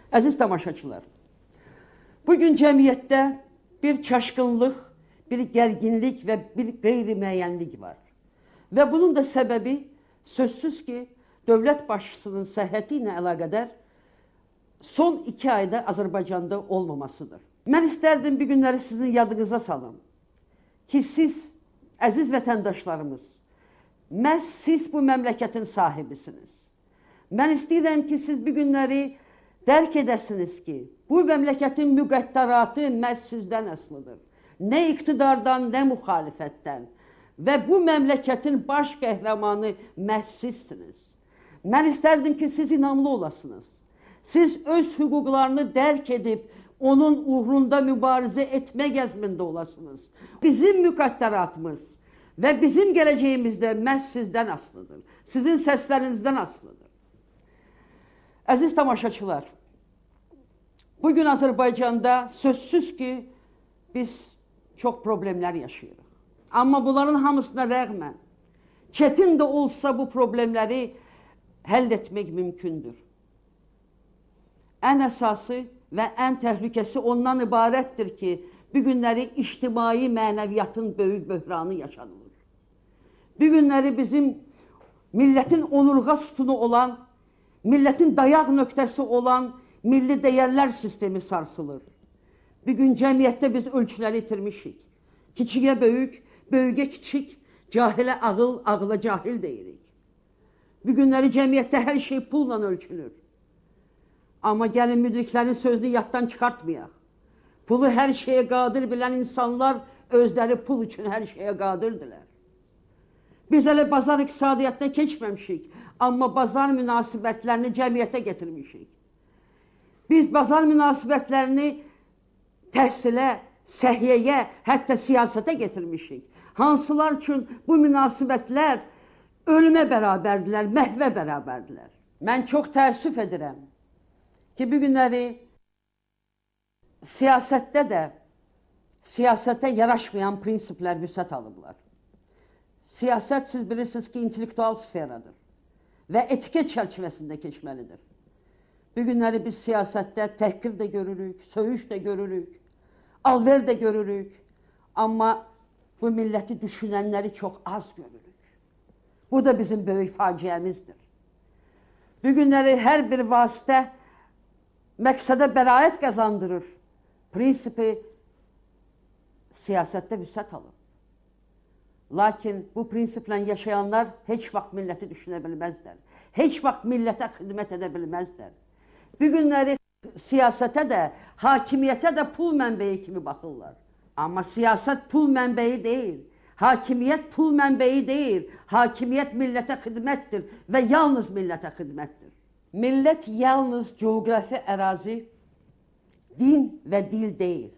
Əziz tamaşaçılar, bugün cəmiyyətdə bir çaşqınlıq, bir gərginlik və bir qeyri-müəyyənlik var. Və bunun da səbəbi sözsüz ki, dövlət başçısının səhhəti ilə əlaqədar son 2 ayda Azərbaycanda olmamasıdır. Mən istərdim bir günləri sizin yadınıza salım ki, siz, əziz vətəndaşlarımız, məhz siz bu məmləkətin sahibisiniz. Mən istəyirəm ki, siz bir günləri dərk edəsiniz ki, bu məmləkətin müqəddəratı məhz sizdən əslidir. Nə iqtidardan, nə müxalifətdən. Və bu məmləkətin baş qəhrəmanı məhz sizsiniz. Mən istərdim ki, siz inamlı olasınız. Siz öz hüquqlarını dərk edib, onun uğrunda mübarizə etmək əzmində olasınız. Bizim müqəddəratımız və bizim gələcəyimiz də məhz sizdən asılıdır. Sizin səslərinizdən asılıdır. Əziz tamaşaçılar, bugün Azərbaycanda sözsüz ki, biz çox problemlər yaşayırıq. Amma bunların hamısına rəğmən, çətin də olsa bu problemləri həll etmək mümkündür. Ən əsası və ən təhlükəsi ondan ibarətdir ki, bu günləri ictimai mənəviyyatın böyük böhranı yaşanılır. Bu günləri bizim millətin onurğa sütunu olan, millətin dayaq nöqtəsi olan milli dəyərlər sistemi sarsılır. Bir gün cəmiyyətdə biz ölçüləri itirmişik. Kiçiyə böyük, böyüyə kiçik, cahilə ağıl, ağıla cahil deyirik. Bu günləri cəmiyyətdə hər şey pulla ölçülür. Amma gəlin müdriklərin sözünü yaddan çıxartmayaq. Pulu hər şeyə qadir bilən insanlar özləri pul üçün hər şeyə qadirdirlər. Biz hələ bazar iqtisadiyyatına keçməmişik, amma bazar münasibətlərini cəmiyyətə getirmişik. Biz bazar münasibətlərini təhsilə, səhiyyəyə, hətta siyasətə getirmişik. Hansılar üçün bu münasibətlər ölümə bərabərdirlər, məhvə bərabərdirlər. Mən çox təəssüf edirəm ki, bu günləri siyasətdə də siyasətə yaraşmayan prinsiplər vüsət alıblar. Siyasət, siz bilirsiniz ki, intellektual sferadır və etiket çərçivəsində keçməlidir. Bu günləri biz siyasətdə təhqir də görürük, söyüş də görürük, alver də görürük, amma bu milləti düşünənləri çox az görürük. Bu da bizim böyük faciəmizdir. Bu günləri hər bir vasitə məqsədə bəraət qazandırır. Prinsipi siyasətdə vüsət alır. Lakin bu prinsiplə yaşayanlar heç vaxt milləti düşünə bilməzlər. Heç vaxt millətə xidmət edə bilməzlər. Bu günləri siyasətə də, hakimiyyətə də pul mənbəyi kimi baxırlar. Amma siyasət pul mənbəyi deyil. Hakimiyyət pul mənbəyi deyil. Hakimiyyət millətə xidmətdir və yalnız millətə xidmətdir. Millət yalnız coğrafi ərazi, din və dil deyil.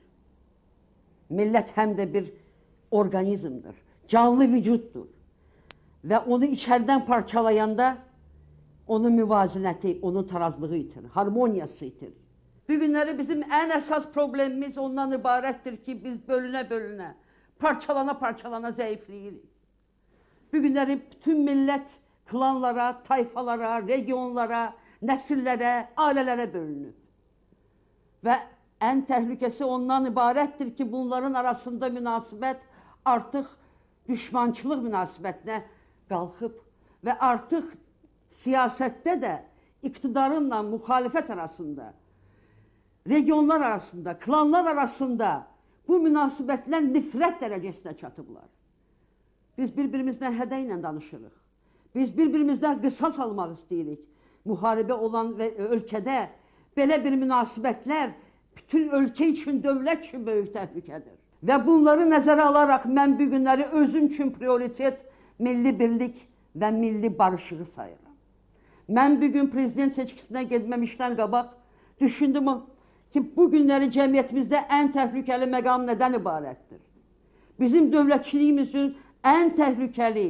Millət həm də bir orqanizmdir, canlı vücuddur. Və onu içərdən parçalayanda onun müvazinəti, onun tarazlığı itir, harmoniyası itir. Bu günləri bizim ən əsas problemimiz ondan ibarətdir ki, biz bölünə-bölünə, parçalana-parçalana zəifləyirik. Bu günləri bütün millət klanlara, tayfalara, regionlara, nəsillərə, ailələrə bölünür. Və ən təhlükəsi ondan ibarətdir ki, bunların arasında münasibət artıq düşmançılıq münasibətinə qalxıb və artıq siyasətdə də iqtidarınla müxalifət arasında, regionlar arasında, klanlar arasında bu münasibətlər nifrət dərəcəsinə çatıblar. Biz bir-birimizlə hədə ilə danışırıq. Biz bir-birimizdən qisas almaq istəyirik. Müharibə olan və ölkədə belə bir münasibətlər bütün ölkə üçün, dövlət üçün böyük təhlükədir. Və bunları nəzərə alaraq mən bu günləri özüm üçün prioritet milli birlik və milli barışığı sayıram. Mən bugün prezident seçkisinə getməmişdən qabaq düşündüm ki, bu günləri cəmiyyətimizdə ən təhlükəli məqam nədən ibarətdir? Bizim dövlətçiliyimizin ən təhlükəli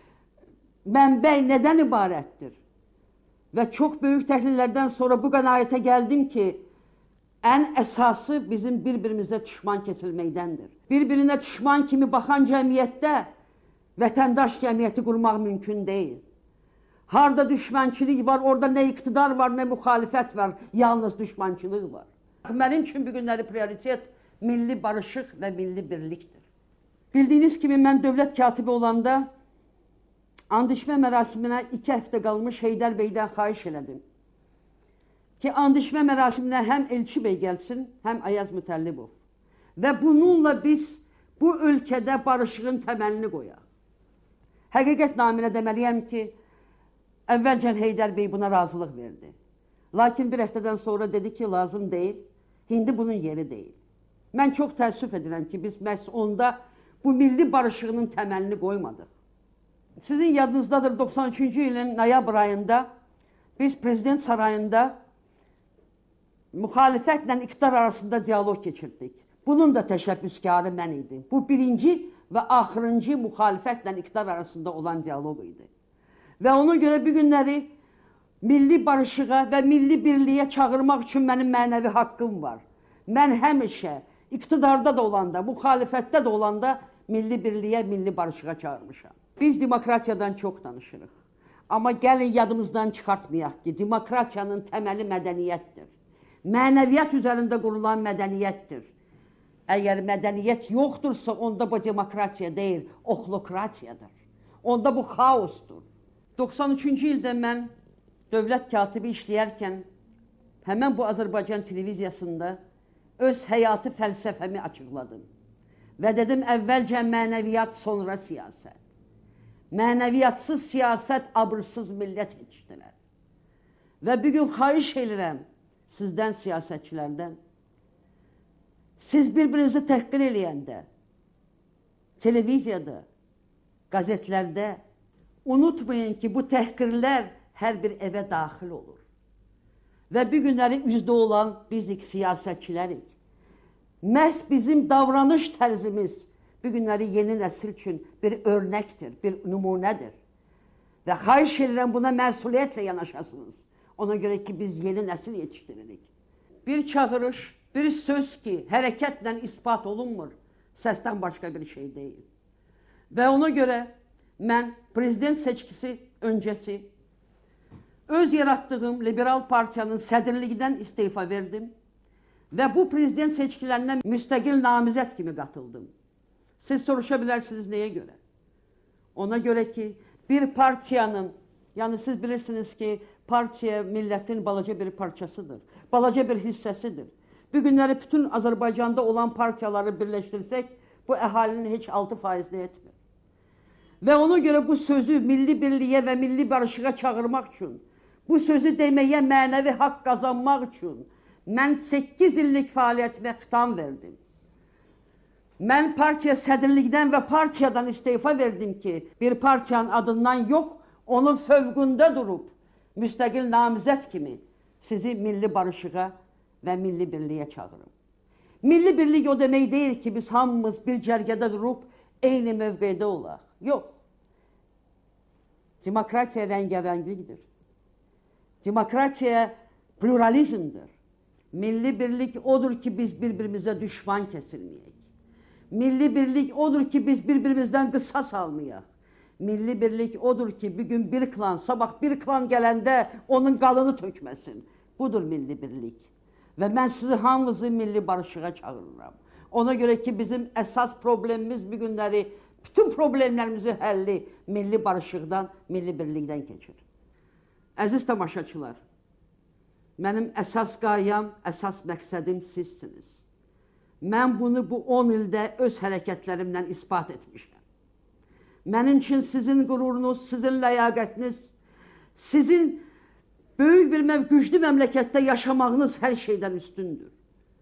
mənbəy nədən ibarətdir? Və çox böyük təhlillərdən sonra bu qənaətə gəldim ki, ən əsası bizim bir-birimizə düşman kesilməkdəndir. Bir-birinə düşman kimi baxan cəmiyyətdə vətəndaş cəmiyyəti qurmaq mümkün deyil. Harda düşmənçilik var, orada nə iqtidar var, nə müxalifət var, yalnız düşmənçilik var. Mənim üçün bu günləri prioritet milli barışıq və milli birlikdir. Bildiyiniz kimi mən dövlət katibi olanda and içmə mərasiminə 2 həftə qalmış Heydər bəydən xahiş elədim ki, and içmə mərasiminə həm Elçi bəy gəlsin, həm Ayaz Mütəllibov. Və bununla biz bu ölkədə barışığın təməlini qoyaq. Həqiqət naminə deməliyəm ki, əvvəlcən Heydər bəy buna razılıq verdi. Lakin bir həftədən sonra dedi ki, lazım deyil, indi bunun yeri deyil. Mən çox təəssüf edirəm ki, biz məhz onda bu milli barışığının təməlini qoymadıq. Sizin yadınızdadır, 93-cü ilin noyabr ayında biz Prezident sarayında müxalifətlə iqtidar arasında diyalog keçirdik. Bunun da təşəbbüskarı mən idim. Bu birinci və axırıncı müxalifətlə iqtidar arasında olan diyalog idi. Və ona görə bu günləri milli barışığa və milli birliyə çağırmaq üçün mənim mənəvi haqqım var. Mən həmişə iqtidarda da olanda, müxalifətdə də olanda milli birliyə, milli barışığa çağırmışam. Biz demokratiyadan çox danışırıq. Amma gəlin yadımızdan çıxartmayaq ki, demokratiyanın təməli mədəniyyətdir. Mənəviyyat üzərində qurulan mədəniyyətdir. Əgər mədəniyyət yoxdursa, onda bu demokratiya deyil, oxlokratiyadır. Onda bu xaosdur. 93-cü ildə mən dövlət katibi işləyərkən həmən bu Azərbaycan televiziyasında öz həyatı fəlsəfəmi açıqladım. Və dedim, əvvəlcə mənəviyyat, sonra siyasət. Mənəviyyatsız siyasət, abırsız millət yetişdirər. Və bugün xahiş edirəm sizdən, siyasətçilərdən, siz bir-birinizi təhqir eləyəndə, televiziyada, qəzetlərdə, unutmayın ki, bu təhqirlər hər bir evə daxil olur. Və bu günləri üzdə olan bizik, siyasətçilərik. Məhz bizim davranış tərzimiz bu günləri yeni nəsil üçün bir örnəkdir, bir nümunədir. Və xahiş edirəm buna məsuliyyətlə yanaşasınız. Ona görə ki, biz yeni nəsil yetişdiririk. Bir çağırış, bir söz ki, hərəkətlə ispat olunmur, səsdən başqa bir şey deyil. Və ona görə mən prezident seçkisi öncəsi öz yaratdığım Liberal Partiyanın sədrliyindən istifa verdim və bu prezident seçkilərinə müstəqil namizəd kimi qatıldım. Siz soruşa bilərsiniz nəyə görə? Ona görə ki, bir partiyanın, yəni siz bilirsiniz ki, partiya millətin balaca bir parçasıdır, balaca bir hissəsidir. Bu günləri bütün Azərbaycanda olan partiyaları birləşdirsək, bu əhalinin heç 6%-ni etmir. Və ona görə bu sözü milli birliyə və milli barışığa çağırmaq üçün, bu sözü deməyə mənəvi haqq qazanmaq üçün mən 8 illik fəaliyyətimə xitam verdim. Mən partiya sədrlikdən və partiyadan istifa verdim ki, bir partiyanın adından yox, onun fövqündə durub, müstəqil namizəd kimi sizi milli barışığa və milli birliyə çağırım. Milli birlik o demək deyil ki, biz hamımız bir cərgədə durub, eyni mövqedə olaq. Yox. Demokratiya rəngərənglikdir. Demokratiya pluralizmdir. Milli birlik odur ki, biz bir-birimizə düşman kəsilməyək. Milli birlik odur ki, biz bir-birimizdən qısas almayaq. Milli birlik odur ki, bugün bir klan, sabah bir klan gələndə onun qalını tökməsin. Budur milli birlik. Və mən sizi hamınızı milli barışığa çağırıram. Ona görə ki, bizim əsas problemimiz bu günləri, bütün problemlərimizin həlli milli barışıqdan, milli birlikdən keçir. Əziz tamaşaçılar, mənim əsas qayam, əsas məqsədim sizsiniz. Mən bunu bu 10 ildə öz hərəkətlərimlə ispat etmişəm. Mənim üçün sizin qürurunuz, sizin ləyaqətiniz, sizin böyük bir güclü məmləkətdə yaşamağınız hər şeydən üstündür.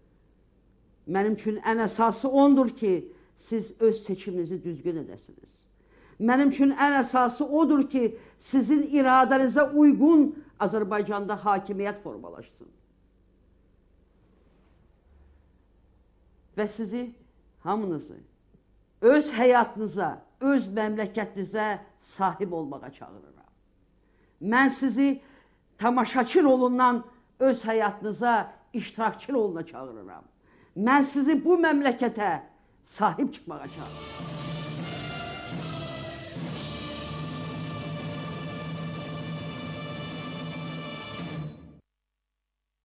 Mənim üçün ən əsası ondur ki, siz öz seçiminizi düzgün edəsiniz. Mənim üçün ən əsası odur ki, sizin iradənizə uyğun Azərbaycanda hakimiyyət formalaşsın. Və sizi, hamınızı, öz həyatınıza, öz məmləkətinizə sahib olmağa çağırıram. Mən sizi tamaşaçı rolundan öz həyatınıza, iştirakçı roluna çağırıram. Mən sizi bu məmləkətə sahib çıxmağa çağırıram.